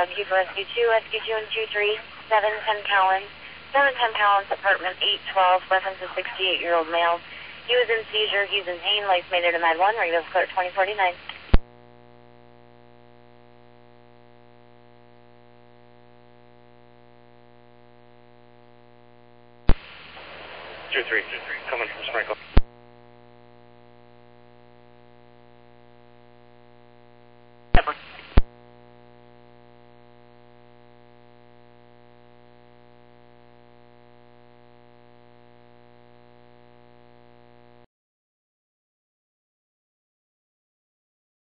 P for Rescue 2 and 2-3, 710 Collins. 710 Collins, apartment 812, reference a 68-year-old male. He was in seizure, he's in pain, life made it a Med 1, regular clear 2049. 2-3, coming from Sprinkle.